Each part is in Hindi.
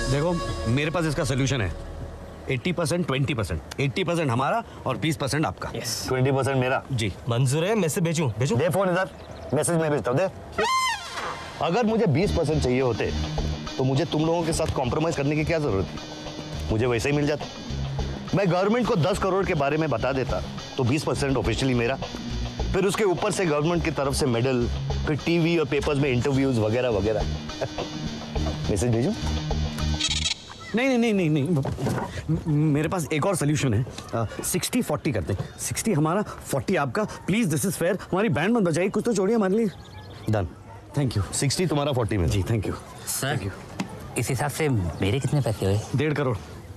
देखो मेरे पास इसका सोल्यूशन है। 80% 20%, 80% हमारा और 20% आपका। 20% मेरा। जी मंजूर है। मैसेज भेजूं? दे फोन इधर, मैसेज मैं भेजता हूँ, दे। अगर मुझे 20% चाहिए होते तो मुझे तुम लोगों के साथ कॉम्प्रोमाइज करने की क्या जरूरत थी? मुझे वैसे ही मिल जाता। मैं गवर्नमेंट को 10 करोड़ के बारे में बता देता तो 20% ऑफिशियली मेरा, फिर उसके ऊपर से गवर्नमेंट की तरफ से मेडल, फिर टीवी और पेपर्स में इंटरव्यूज वगैरह वगैरह। मैसेज भेजूं? नहीं, मेरे पास एक और सोल्यूशन है। 60-40 करते हैं, 60 हमारा 40 आपका। Please this is fair. हमारी बैंड मत बजाइए, कुछ तो छोड़िए हमारे लिए। डन। Thank you. 60 तुम्हारा 40 में। जी थैंक यू सर, इस हिसाब से मेरे कितने पैसे हुए? 1.5 करोड़।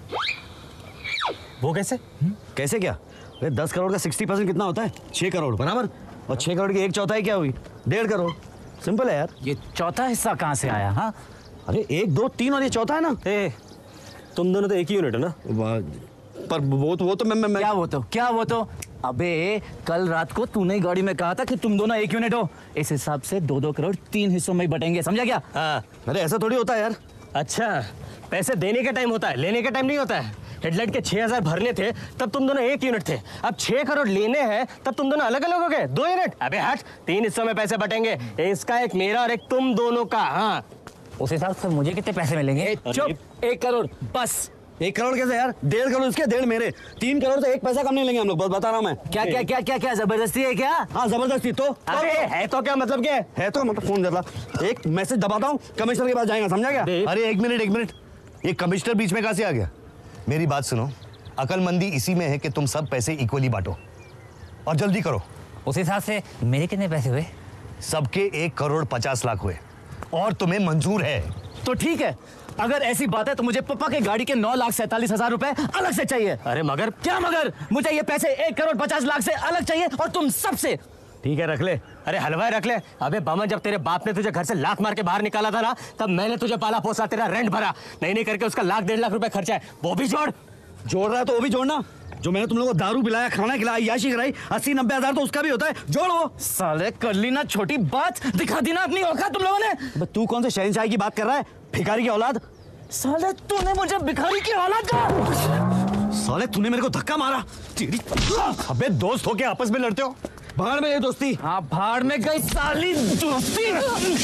वो कैसे? कैसे क्या? अरे 10 करोड़ का 60% कितना होता है? 6 करोड़ बराबर। और 6 करोड़ की 1/4 क्या हुई? 1.5 करोड़। सिंपल है यार। ये चौथा हिस्सा कहाँ से आया? हाँ, अरे 1, 2, 3 और ये चौथा है ना। तुम दोनों तो एक ही यूनिट है ना? पर वो तो मैं क्या वो तो अबे कल रात को तूने गाड़ी में कहा था कि तुम दोनों एक यूनिट हो। इस हिसाब से 2-2 करोड़ 3 हिस्सों में ही बटेंगे, समझा क्या? हाँ। अरे ऐसा थोड़ी होता है यार। अच्छा, पैसे देने का टाइम होता है, लेने का टाइम नहीं होता है। हेडलाइट के 6000 भरने थे तब तुम दोनों एक यूनिट थे, अब 6 करोड़ लेने हैं तब तुम दोनों अलग अलग हो गए 2 यूनिट। अबे हट, 3 हिस्सों में पैसे बटेंगे, इसका एक मेरा और एक तुम दोनों का। हाँ, उस हिसाब से मुझे कितने पैसे मिलेंगे? चुप, 1 करोड़ बस। 1 करोड़ कैसे यार? 1.5 करोड़ उसके, 1.5 मेरे। 3 करोड़ से एक पैसा कम नहीं लेंगे हम लोग, बस बता रहा हूँ मैं। क्या जबरदस्ती है क्या? हाँ जबरदस्ती तो। अरे है तो क्या मतलब? क्या है तो मतलब फोन जला, एक मैसेज दबाता हूँ, कमिश्नर के पास जाएगा, समझा क्या? अरे एक मिनट, ये कमिश्नर बीच में कहाँ से आ गया? मेरी बात सुनो, अकलमंदी इसी में है कि तुम सब पैसे इक्वली बांटो और जल्दी करो। उस हिसाब से मेरे कितने पैसे हुए? सबके 1 करोड़ 50 लाख हुए और तुम्हें मंजूर है तो ठीक है, अगर ऐसी बात है तो मुझे पप्पा के गाड़ी के 9,47,000 रुपए अलग से चाहिए। अरे मगर क्या मगर? मुझे ये पैसे 1 करोड़ 50 लाख से अलग चाहिए और तुम सबसे। ठीक है रख ले। अरे हलवाई रख ले। अबे बामन, जब तेरे बाप ने तुझे घर से लात मार के बाहर निकाला था ना, तब मैंने तुझे पाला पोसा, तेरा रेंट भरा, नहीं करके उसका 1-1.5 लाख रुपए खर्चा है, वो भी जोड़ रहा है तो वो भी जोड़ना। जो मैंने तुम लोगों को दारू पिलाया, खाना खिलाया, याशी कराई, 80-90 हजार तो उसका भी होता है, जोड़ वो। साले कर ली ना छोटी बात, दिखा दी ना अपनी औकात तुम लोगों ने। तू कौन से शहंशाही की बात कर रहा है? भिखारी की औलाद। साले तूने मुझे भिखारी की औलाद कहा? साले तूने मेरे को धक्का मारा। अबे दोस्त हो के आपस में लड़ते हो? भाड़ में ये दोस्ती। हाँ, भाड़ में गई साली दोस्ती।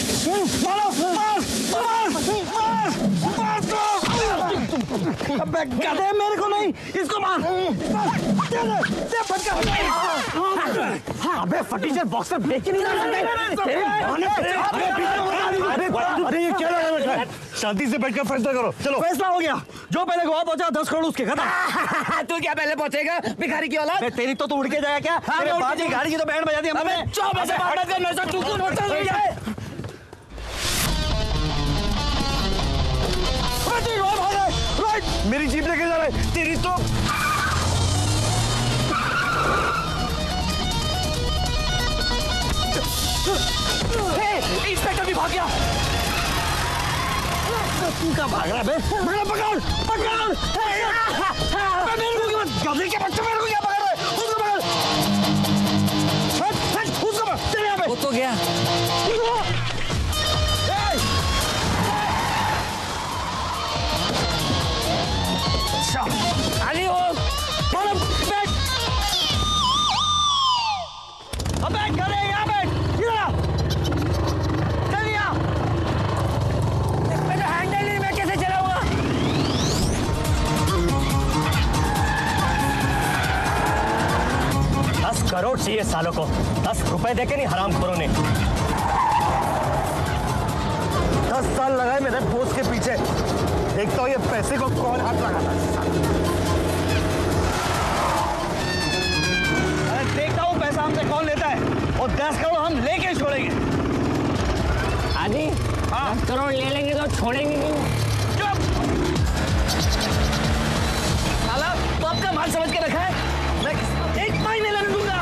अबे गधे, मेरे को नहीं, इसको मार। अबे फटीचर बॉक्सर देख के नहीं अरे ये क्या लगा बैठा है? शांति से बैठकर फैसला करो। चलो फैसला हो गया। जो पहले गोवा पहुंचा 10 करोड़ उसके खत्म। तू क्या पहले पहुंचेगा भिखारी की औलाद? तेरी तो उड़ के जाएगा क्या? हाँ, तेरे बाप की गाड़ी की तो बैंड बजा दी हमने। चुप ऐसे बात मत कर, नशा टुकुन होता है। मेरी जीप लेके जा रहा है। तेरी तो इंस्पेक्टर भी भाग गया। तू क्या भाग रहा है बे? पकड़ पकड़। मेरे को क्या, गधे के बच्चे मेरे को क्या पकड़ रहे? उसको पकड़। उसको पकड़। चल यहाँ पे। वो तो गया। अली हो बैठ। अब बैठ गधे, यहाँ बैठ। चल यहाँ। मेरा हैंडल नहीं, मैं कैसे चलाऊंगा? $10 करोड़ चाहिए सालों को, 10 रुपए देके नहीं हरामखोरों ने। 10 साल लगाए मेरे पोस्ट के पीछे, एक तो ये पैसे को कौन हाथ लगाता है? देखता हूँ पैसा हमसे कौन लेता है और 10 करोड़ हम लेके छोड़ेंगे। आदि 10 करोड़ ले लेंगे तो छोड़ेंगे नहीं। चुप। साला तो आपका माल समझ के रखा है, मैं 1 महीने लड़ लूंगा।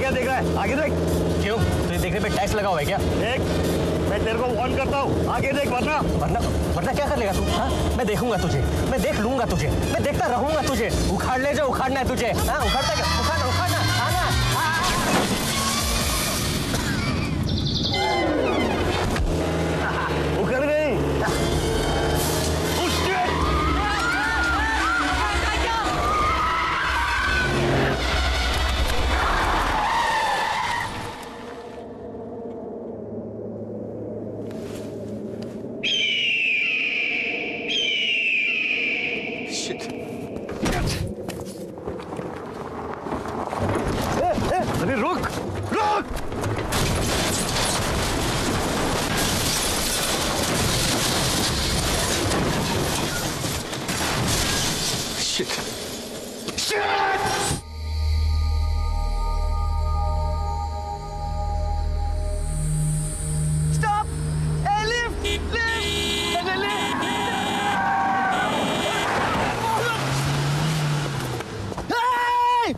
क्या देख रहा है? आगे देख। क्यों, तुझे देखने पे टैक्स लगा हुआ है क्या? देख, मैं तेरे को वार्न करता हूँ, आगे देख वरना। वरना क्या कर लेगा तू? हाँ, मैं देखूंगा तुझे, मैं देख लूंगा तुझे, मैं देखता रहूंगा तुझे। उखाड़ ले जो उखाड़ना है तुझे। हाँ, उखाड़ना, आना। उखड़ गई। अरे रुक रुक। Shit. Stop! Hey, lift! Hey!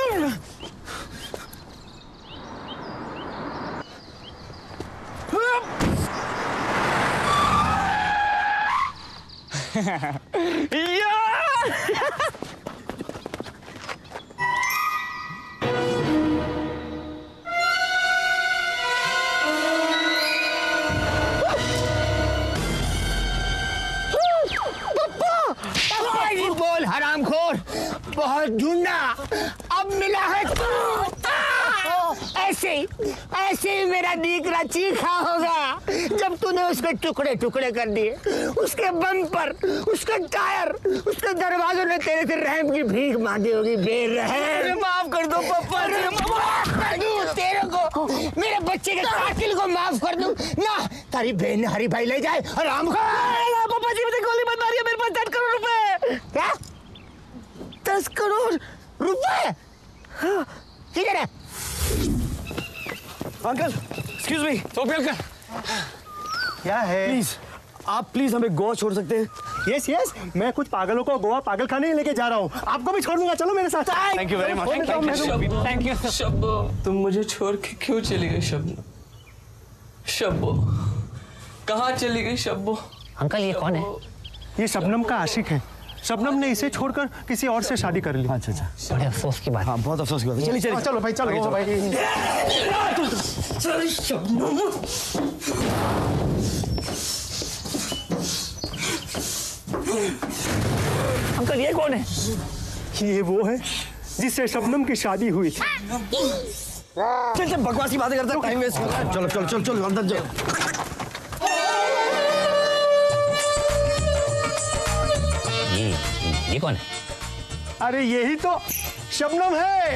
बोल हरामखोर, बहुत ढूंढा, अब मिला है। ऐसे ही मेरा दीकरा चीखा होगा जब तूने उसके टुकड़े टुकड़े कर दिए। उसके बम्पर, उसके टायर, उसके दरवाजों ने तेरे से रहम की भीख मांगी होगी। बेरहम। माफ कर दो पापा, माफ कर दूं तेरे को, मेरे बच्चे के कातिल को माफ कर दूं ना। तारी बहन हरी भाई ले जाए। पापा जी, मुझे गोली मत मारिए, मेरे पास 10 करोड़ रुपए। क्या? 10 करोड़ रुपए? किधर है? Uncle, excuse me. क्या है? प्लीज, आप प्लीज हमें गोवा छोड़ सकते हैं? यस यस, मैं कुछ पागलों को गोवा पागल खाने ही लेके जा रहा हूँ। आपको भी छोड़ दूंगा, चलो मेरे साथ। Thank you very much. Thank you. Shabbo, तुम मुझे छोड़ के क्यों चली गई शब्बो? शब्बो, कहाँ चली गई शब्बो? अंकल, ये कौन है? ये शबनम का आशिक है। शबनम ने इसे छोड़कर किसी और से शादी कर ली। अच्छा अच्छा, बड़े अफसोस की बात। हाँ बहुत अफसोस की बात है। चलिए चलिए। चलो भाई, चलो भाई। अंकल, ये कौन है? ये वो है जिससे शबनम की शादी हुई थी। चल चल, बकवासी बातें करते हैं, टाइम वेस्ट कर रहा है। चलो चलो चलो चलो अंदर जाओ। ये कौन है? अरे यही तो शबनम है।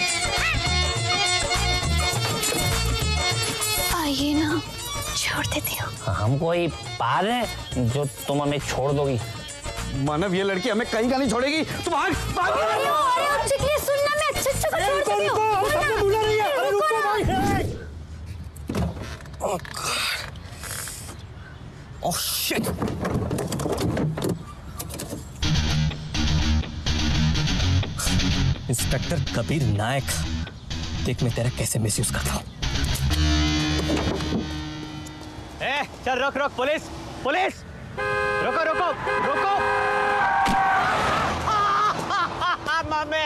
आइए ना, छोड़ देती हूँ। हम कोई पार है जो तुम हमें छोड़ दोगी? मानव, ये लड़की हमें कहीं का नहीं छोड़ेगी। तुम भाग भाग। अरे चिकली, सुनना, मैं अच्छे को छोड़ देती हूँ। सबको बुला रही है। अरे रुको भाई। Oh shit. Inspector Kabir Nayak, देख मैं तेरा कैसे मिसयूज करता हूँ। चल रोक रोक, पुलिस पुलिस, रोको रोको रोको। मामे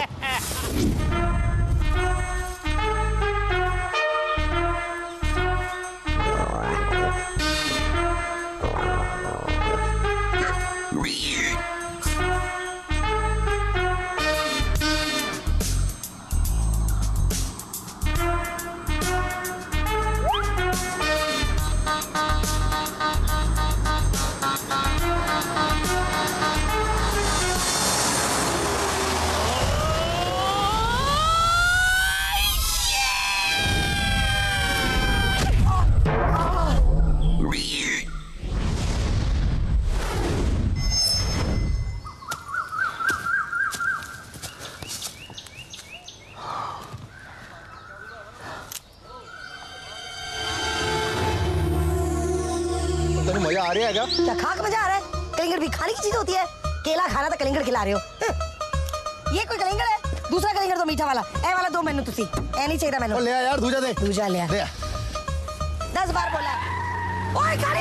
मजा आ रहा है क्या? क्या खाक मजा आ रहा है? कलिंगड़ भी खाने की चीज होती है। केला खाना तो कलिंगड़ खिला रहे हो। ये कोई कलिंगड़ है? दूसरा कलिंगड़ तो मीठा वाला, ए वाला दो मैनू तुसी। नहीं चाहिए था मैंने। ले आ यार, दूजा दे। दूजा ले आ। 10 बार बोला। ओए गाड़ी!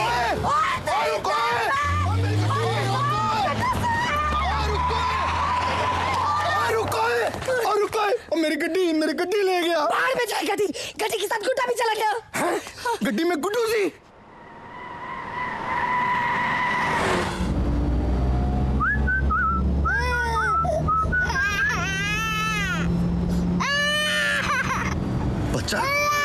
रुको, मेरी गड्डी ले गया। बाहर में जाए गड्डी के साथ गुड्डा भी चला गया। गड्डी में गुड्डू सी। बच्चा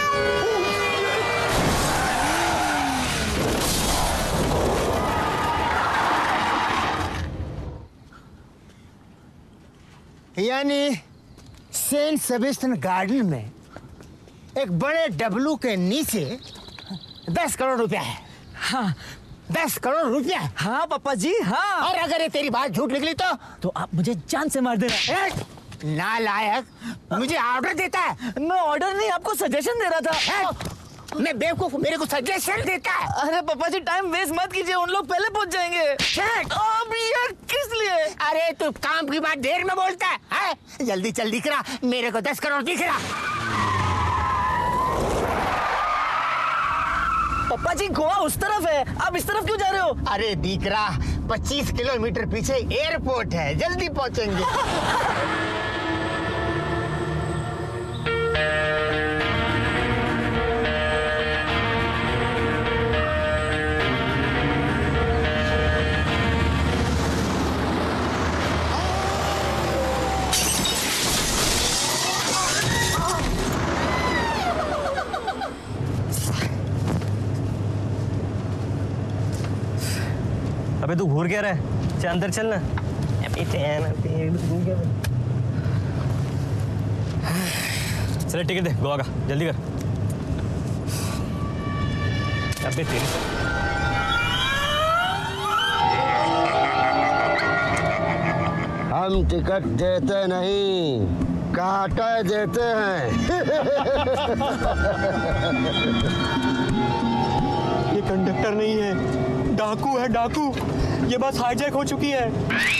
यानी सेंट सेबेस्टियन गार्डन में एक बड़े डब्लू के नीचे 10 करोड़ रुपया है। हाँ 10 करोड़ रुपया। हाँ पापा जी हाँ। और अगर ये तेरी बात झूठ निकली तो आप मुझे जान से मार देना। नालायक, मुझे ऑर्डर देता है। मैं ऑर्डर नहीं, आपको सजेशन दे रहा था। मैं बेवकूफ, मेरे को सजेशन देता है। अरे पापा जी टाइम वेस्ट मत कीजिए, उन लोग पहले पहुंच जाएंगे। अब ये किस लिए? अरे तू काम की बात देर में बोलता है? जल्दी चल दिख रहा, मेरे को 10 करोड़ दिख रहा। पापा जी गोवा उस तरफ है, आप इस तरफ क्यों जा रहे हो? अरे दिख रहा, 25 किलोमीटर पीछे एयरपोर्ट है, जल्दी पहुंचेंगे। अबे तू घूर क्या रहा है? चल अंदर चल ना। चले टिकट दे गोवा का, जल्दी कर। अबे तेरी हम टिकट देते नहीं, काटा देते हैं। ये कंडक्टर नहीं है, डाकू है डाकू। ये बस हाईजैक हो चुकी है।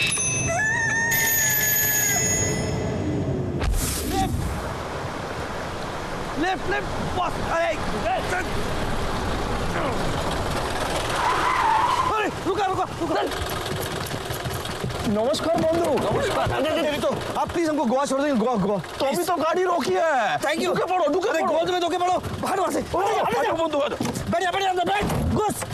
लेफ्ट बस। अरे रुका। नमस्कार बंधु। नमस्कार। तो आप प्लीज हमको गोवा छोड़ देंगे। गोवा तो अभी तो गाड़ी रोकी है। Thank you. ढुके पड़ो। गोवा में धोखे पड़ो। बाहर वहां से बंधु बैठ घुस।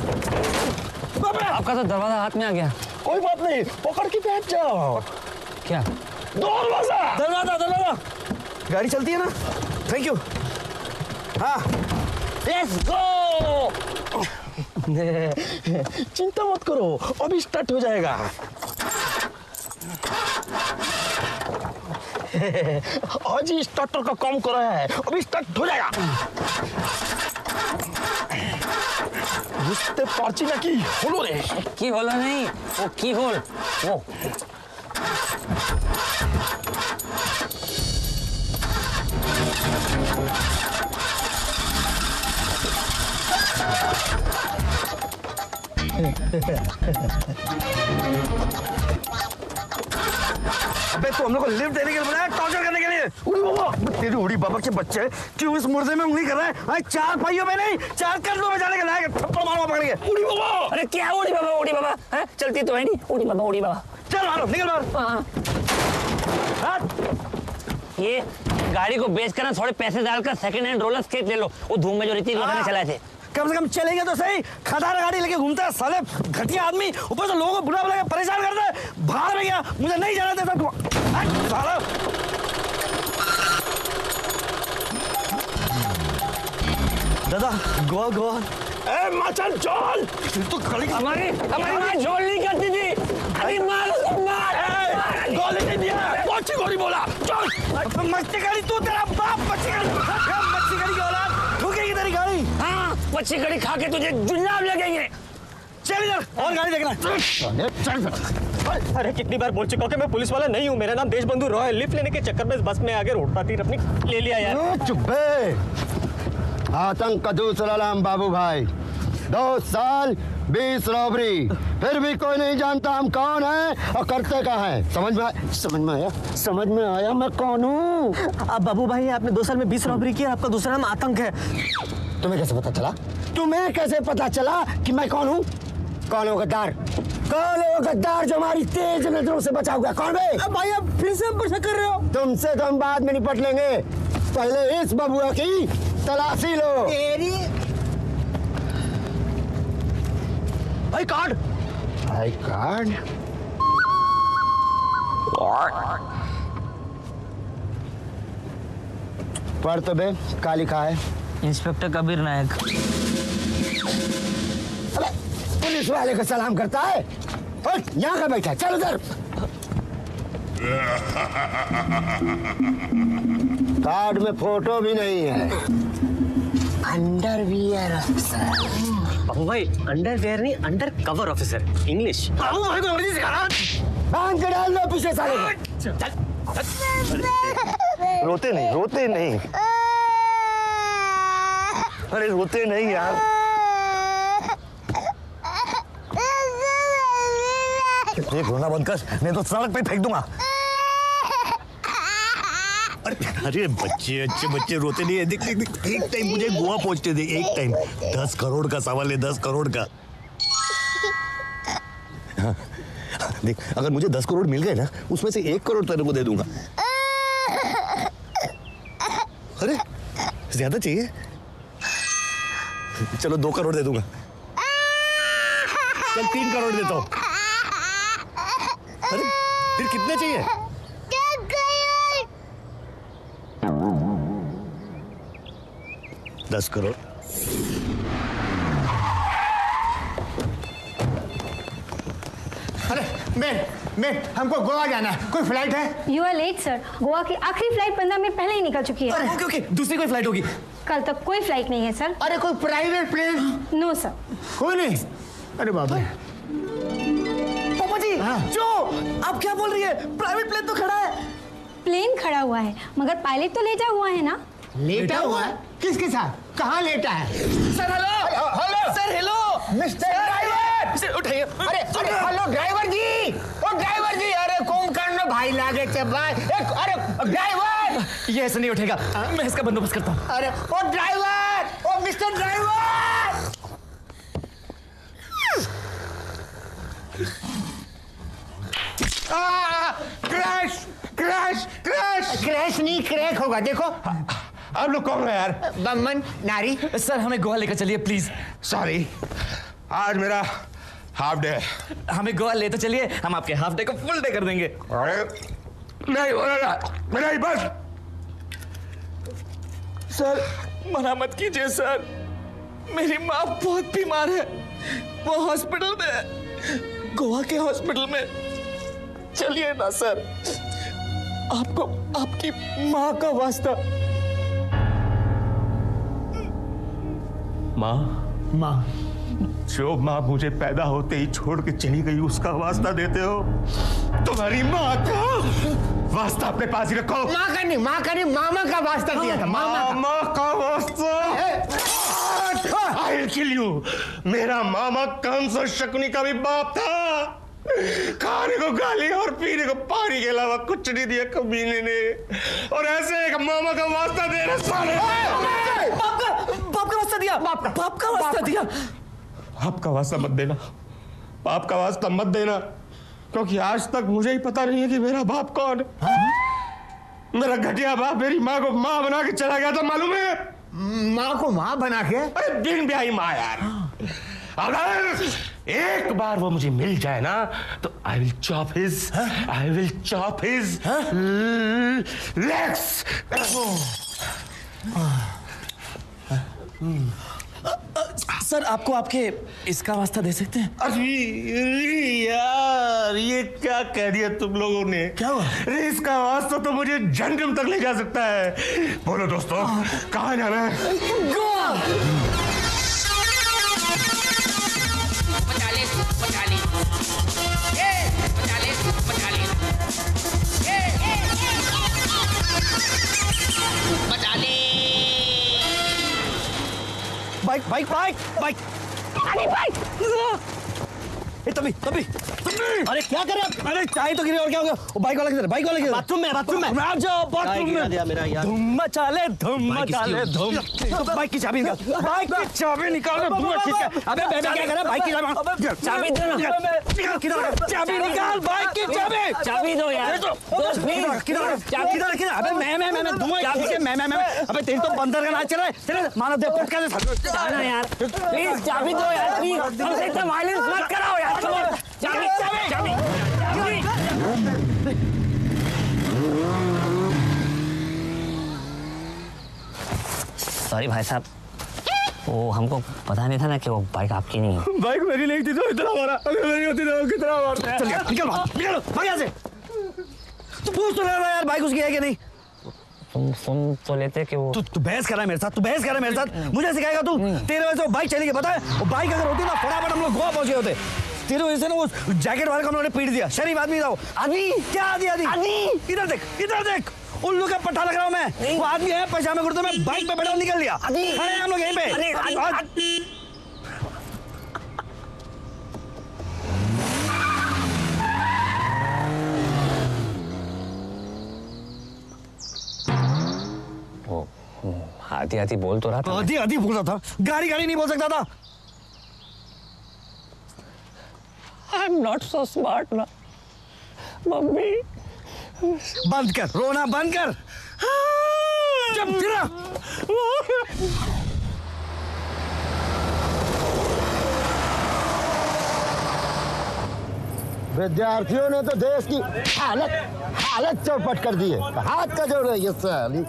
आपका तो दरवाजा हाथ में आ गया। कोई बात नहीं, पकड़ के बैठ जाओ। क्या? दरवाजा गाड़ी चलती है ना। Thank you. हाँ लेट्स गो। चिंता मत करो, अभी स्टार्ट हो जाएगा। आज ही स्टार्टर का काम कर रहा है, अभी स्टार्ट हो जाएगा। বুঝতে পারছি না কি হলো রে। কি হলো নেই, ও কি হল ও। अबे तो हम लोग को लिफ्ट देने के लिए बुलाया, टॉर्चर करने के लिए। उड़ी बाबा, तेरी उड़ी बाबा के बच्चे क्यों इस मुर्दे में उंगली कर रहा है? हाँ, 4 पहियों में नहीं, 4 कदमों में जाने के लायक। थप्पड़ मारो पकड़ के। उड़ी बाबा। अरे क्या उड़ी बाबा है? चलती तो है नहीं। उड़ी बाबा। चल मारो, निकल बाहर। ये गाड़ी को बेच कर ना थोड़े पैसे डालकर सेकंड हैंड रोलर स्केट ले लो। वो धूम में जो रीति लोगों ने चलाए थे। कम से कम चलेंगे तो सही। खदार गाड़ी लेके घूमता है साले घटिया आदमी, ऊपर से लोगों को बुला बुला के परेशान करता है। बाहर में गया, मुझे नहीं जाना देता। दादा गोवा। ए मचन चल। तो गाड़ी हमारी माँ झोल नहीं करती थी। अरे मार। गोली नहीं दिया, कौन-सी गोली बोला? चल। मस्ती गाड़ी तू, तेरा बाप मच्छी गाड़ी की औलाद ठोकेगी तेरी गाड़ी। हाँ, मच्छी कड़ी खा के तुझे जुलाब लगेंगे। चल इधर और गाड़ी देखना। अरे कितनी बार बोल चुका हूं कि मैं पुलिस वाला नहीं हूँ। मेरा नाम देशबंधु रॉय। लिफ्ट लेने के चक्कर में इस बस में आगे रोडता तीर अपनी ले लिया यार। चुप बे। आतंक का दूसरा नाम बाबू भाई। 2 साल 20 रॉबरी, फिर भी कोई नहीं जानता हम कौन हैं और करते क्या हैं। समझ में आया मैं कौन हूँ। अब बाबू भाई आपने 2 साल में 20 रॉबरी की, आपका दूसरा नाम आतंक है। तुम्हें कैसे पता चला कि मैं कौन हूँ? कौन है वो गद्दार? कौन है वो गद्दार जो हमारी तेज नजरों से बचा हुआ? कौन बे? अब भाई आप फिर से हम पर शक कर रहे हो। तुमसे तो हम बाद में निपट लेंगे, पहले इस बबुआ की तलाशी लो। भाई कार्ड। पढ़ तो बे, क्या लिखा है? इंस्पेक्टर कबीर नायक। अबे पुलिस वाले को सलाम करता है। यहाँ का बैठा, चल उधर। कार्ड में फोटो भी नहीं है। Underwear officer. बाबू भाई अंडरवेयर नहीं, undercover officer, English. Babu भाई को अंग्रेजी सिखा रहा। बांध के डाल दो पीछे साले को। रोते नहीं। अरे रोते नहीं यार। देख रोना बंद कर, नहीं तो सड़क पे फेंक दूंगा। अरे बच्चे अच्छे बच्चे रोते नहीं है। देख एक टाइम मुझे गोवा पहुंचते थे, एक टाइम 10 करोड़ का सवाल है, 10 करोड़ का। हाँ, देख अगर मुझे 10 करोड़ मिल गए ना, उसमें से 1 करोड़ तेरे को दे दूंगा। अरे ज्यादा चाहिए? चलो 2 करोड़ दे दूंगा। चल 3 करोड़ देता हूं। अरे फिर कितने चाहिए? 10 करोड़। अरे मैं हमको गोवा जाना है, कोई फ्लाइट है? You are late sir. Goa की आखिरी फ्लाइट 15 मिनट पहले ही निकल चुकी है। ओके, दूसरी कोई फ्लाइट होगी। कल तक कोई फ्लाइट नहीं है सर। अरे कोई प्राइवेट प्लेन? No sir. कोई नहीं? अरे बाबा पापा जी, जो आप क्या बोल रही है? प्राइवेट प्लेन तो खड़ा है। प्लेन खड़ा हुआ है मगर पायलट तो लेटा हुआ है ना। लेटा हुआ है? किसके साथ? कहाँ लेटा है? Sir hello. Sir hello. Mister driver, sir उठाइए। अरे हेलो ड्राइवर जी। ओ ड्राइवर जी, अरे कुंभकर्ण भाई लागे भाई। अरे ड्राइवर, ये ऐसे नहीं उठेगा, मैं इसका बंदोबस्त करता हूँ। अरे ओ ड्राइवर, ओ मिस्टर ड्राइवर। क्रैश नहीं, क्रैक होगा। देखो आप लोग कौन है यार? बमन नारी। सर हमें गोवा लेकर चलिए प्लीज। सॉरी, आज मेरा हाफ डे है। हमें गोवा ले तो चलिए, हम आपके हाफ डे को फुल डे कर देंगे। अरे नहीं बस। सर मना मत कीजिए सर, मेरी माँ बहुत बीमार है, वो हॉस्पिटल में है, गोवा के हॉस्पिटल में। चलिए ना सर, आपको आपकी माँ का वास्ता। माँ, जो माँ मुझे पैदा होते ही छोड़ के चली गई उसका वास्ता देते हो? तुम्हारी माँ का वास्ता अपने पास ही रखो। माँ का नहीं, मामा का वास्ता दिया था। मामा का वास्ता? I'll kill you। मेरा मामा कंस शकुनी का भी बाप था। खाने को गाली और पीने को पानी के अलावा कुछ नहीं दिया कमीने ने, और ऐसे एक मामा का वास्ता दे रहे साले। बाप का वास्ता दिया। बाप का वास्ता दिया। बाप का वास्ता मत देना, बाप का वास्ता मत देना, क्योंकि आज तक मुझे ही पता नहीं है कि मेरा बाप कौन है। मेरा घटिया बाप मेरी माँ को माँ बना के चला गया था, मालूम है? माँ को माँ बना के? अरे बिन ब्याही माँ यार। अगर एक बार वो मुझे मिल जाए ना तो I will chop his legs। Sir आपको आपके इसका वास्ता दे सकते हैं? अरे यार, ये क्या कह दिया तुम लोगों ने? क्या हुआ? अरे इसका वास्ता तो मुझे जन्नत तक ले जा सकता है। बोलो दोस्तों, कहाँ जाना है? Goa. Bike bike bike bike. तभी तभी अरे क्या करे आप? अरे चाय तो गिरी और क्या हो गया? वो बाइक वाला किधर? बाइक वाला किधर? बाथरूम में आप जाओ बाथरूम में। धूम मचा ले धूम। बाइक की चाबी निकाल। बाइक की चाबी निकाल। धुआं ठीक है। अबे मैं क्या कर रहा? बाइक की चाबी दो ना। चाबी निकाल। बाइक की चाबी दो यार। किधर? अबे मैं धुआं ठीक है। मैं अबे तेरी तो बंदर का नाच चल रहा है। चले मानव देव पटका दे जाना यार। प्लीज चाबी दो यार। प्लीज हमसे इतना वायलेंस मत कराओ यार। चाबी सॉरी भाई साहब, वो हमको पता नहीं था ना कि वो बाइक आपकी नहीं है। बाइक मेरी नहीं थी तो इतना मारा। अगर मेरी होती तो कितना मारता। चल निकल भाग यहाँ से। तू पूछ तो रहा यार बाइक उसकी है कि नहीं? तुम सुन तो लेते कि वो तू बहस कर रहा है मेरे साथ। तू बहस कर रहा है मेरे साथ। मुझे सिखाएगा तू? तेरे वजह से वो बाइक चली गई पता है? वो बाइक अगर होती ना फटाफट हम लोग गोवा पहुंचे होते। तेरे वजह से ना वो जैकेट वाले को हम लोगों ने पीट दिया। शरीफ आदमी था वो। आदमी क्या आदमी? इधर देख उल्लू का पट्टा लग रहा हूँ मैं। वो आदमी है पजामे कुर्ते में बाइक पे बैठा निकल लिया। खड़े हम लोग यहीं पे। आधी बोल तो रहा था। आधी बोल रहा था। गाड़ी नहीं बोल सकता था। I am not so smart ना मम्मी। बंद कर रोना बंद कर। जब गिरा विद्यार्थियों ने तो देश की हालत चौपट कर दी है। हाथ का जोड़ है ये साली।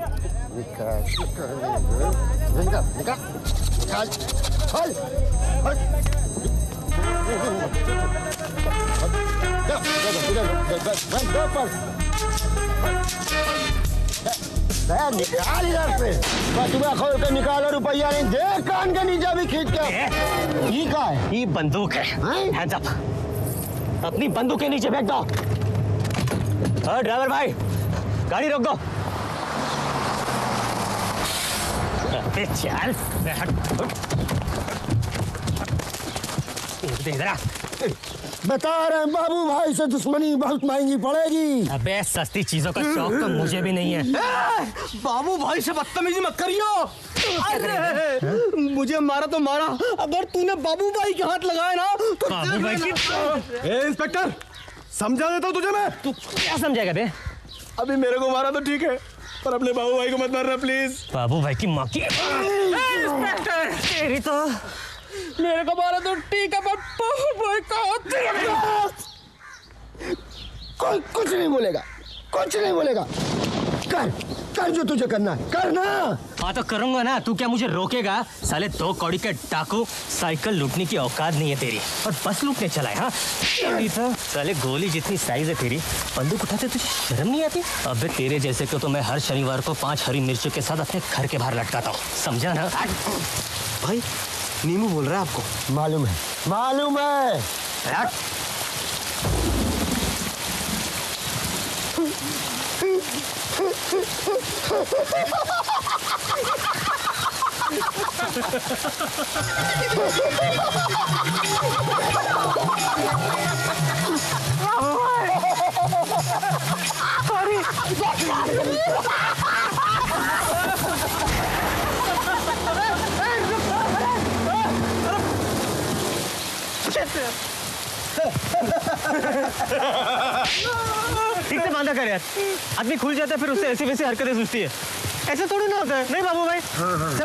निकाल इधर से। बचुआ खोल के निकालो रुपया नहीं। देख कान के नीचे भी खींच के। ये क्या है? ये बंदूक है। Hands up. अपनी बंदूक के नीचे फेंक दो। ड्राइवर भाई गाड़ी रोक दो। चल बता रहे हैं बाबू भाई से दुश्मनी बहुत महंगी पड़ेगी। अबे सस्ती चीजों का शौक तो मुझे भी नहीं है। बाबू भाई से बदतमीजी मत करियो। अरे मुझे मारा तो मारा। अगर तूने बाबू भाई के हाथ लगाए ना तो बाबू भाई की इंस्पेक्टर समझा देता हूँ तुझे मैं। तू क्या समझेगा बे? अभी मेरे को मारा तो ठीक है पर अपने बाबू भाई को मत मारना प्लीज। बाबू भाई की माँ की इंस्पेक्टर तेरी तो मेरे को मारा तो ठीक है पर बाबू भाई का कोई कुछ नहीं बोलेगा। कर जो तुझे करना है करना। हाँ तो करूंगा ना। तू क्या मुझे रोकेगा? साले 2 कौड़ी के डाकू साइकिल लूटने की औकात नहीं है तेरी और बस लूटने चला है। हाँ तो साले गोली जितनी साइज है तेरी बंदूक उठाते तुझे शर्म नहीं आती? अबे तेरे जैसे को तो मैं हर शनिवार को 5 हरी मिर्चों के साथ अपने घर के बाहर लटकाता हूँ। समझा ना? भाई नीमू बोल रहा है आपको। मालूम है। ठीक से बांधा कर यार। आदमी खुल जाता है फिर उससे ऐसी वैसी हरकतें सूझती है। ऐसे थोड़ी ना होता है। नहीं बाबू भाई चल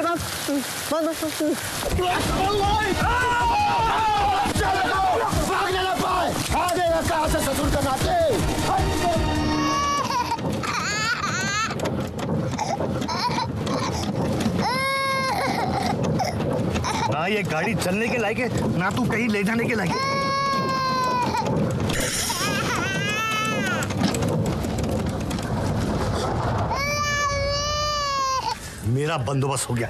भागने ना पाए। आ गया कहाँ से ससुर का नाते। ना ये गाड़ी चलने के लायक है ना तू कहीं ले जाने के लायक है। मेरा बंदोबस्त हो गया।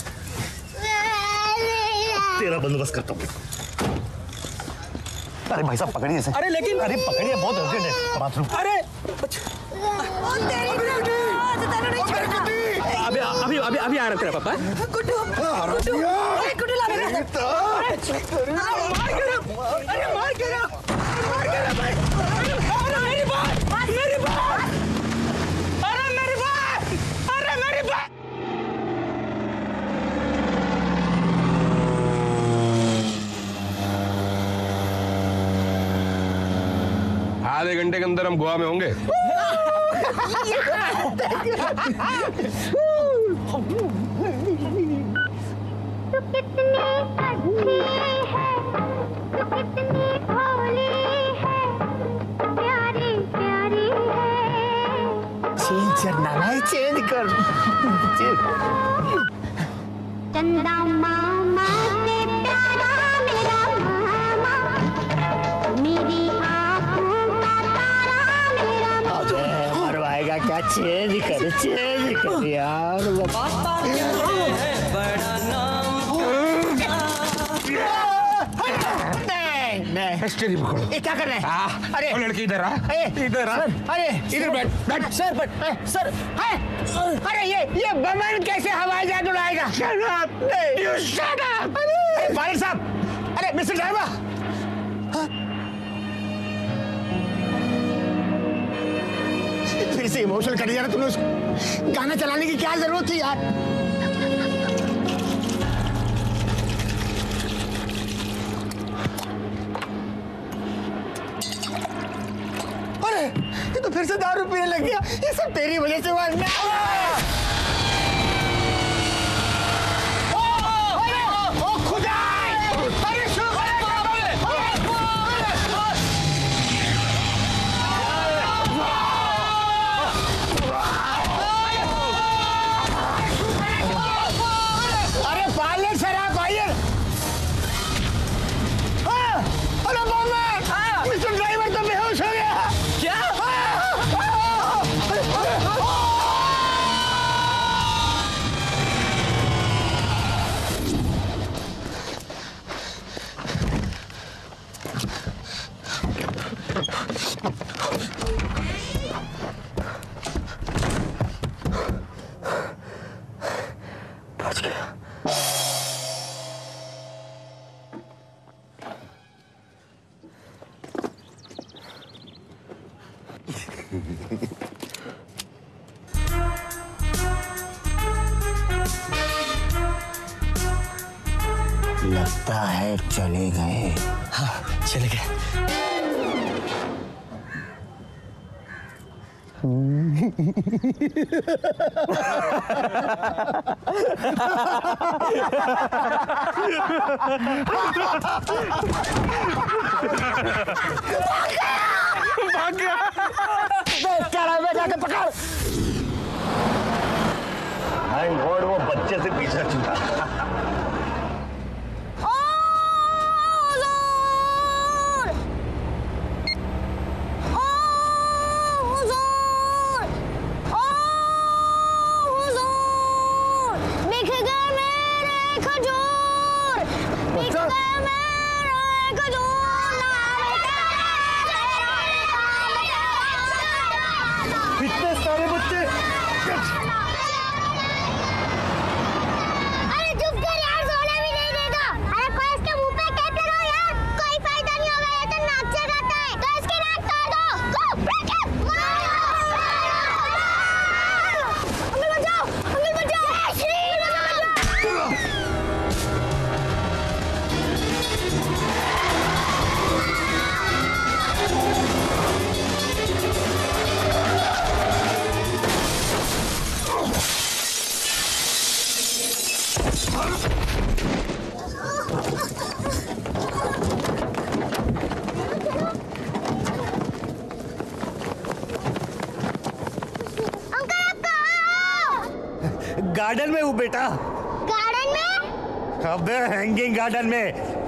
तेरा बंदोबस्त करता हूँ। अरे भाई साहब पकड़िए इसे। अरे लेकिन अरे पकड़िए बहुत अर्जेंट है बाथरूम। अरे अभी आ रहा तेरा पापा। गुड्डू चला मेरे मार के ना भाई। अरे मेरी बात अरे मेरी बात। आधे घंटे के अंदर हम गोवा में होंगे। चेंज करना है, चेंज कर। चंदा मामा से प्यारा मेरा मामा, मेरी आँखों का तारा मेरा मामा। मरवाएगा क्या? चेंज कर यार। स्टेरिंग पकड़ो। ये क्या कर रहे हैं? अरे लड़की इधर आ। इधर आ। अरे इधर बैठ सर। सर अरे ये बमन कैसे हवाई जहाज उड़ाएगा? Shut up! You shut up! अरे पायलट साहब, अरे मिस्टर ड्राइवर, फिर से इमोशनल कर दिया ना तुमने उसको। गाना चलाने की क्या जरूरत थी यार? अरे ये तो फिर से दारू पीने लग गया। ये सब तेरी वजह से हुआ। लगता है चले गए। हाँ चले गए। भाग गया। जाके पकड़। थैंक गॉड वो बच्चे से पीछा छूटा। इतने सारे बच्चे। अरे चुप कर यार, सोने भी नहीं देगा। अरे कोई इसके मुंह पे टेप लगाओ यार, कोई फायदा नहीं होगा, ये तो नाक चढ़ाता है। तो इसके नाक तोड़ दो। Go break it. अंकल बचाओ, अंकल बचाओ। श्री गार्डन में हूँ बेटा। गार्डन में? अबे हैंगिंग गार्डन में।